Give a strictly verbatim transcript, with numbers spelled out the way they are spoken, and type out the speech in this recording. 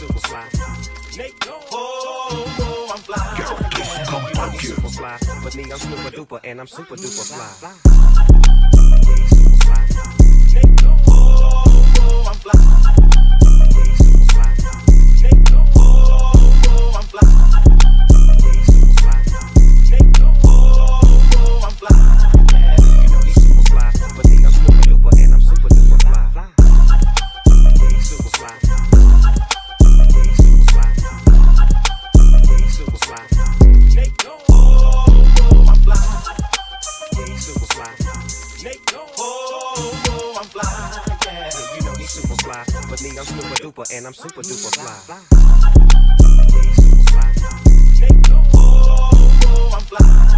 super fly. Nate, oh, oh, I'm fly. Yeah, I'm super fly, but me, I'm super duper, and I'm super duper fly. Nate, oh, oh, I'm fly. Nate, oh, oh, I'm fly. Nate, oh, I'm fly. Yeah, you know he's super fly, but me, I'm super duper, and I'm super duper fly. Super fly. Super fly. Super fly. Nate, oh, oh, I'm fly. Super fly. Nate, oh, oh, I'm fly. Yeah, you know he's super fly, but me, I'm super duper, and I'm super duper fly. Super fly. Nate, oh, oh, I'm fly.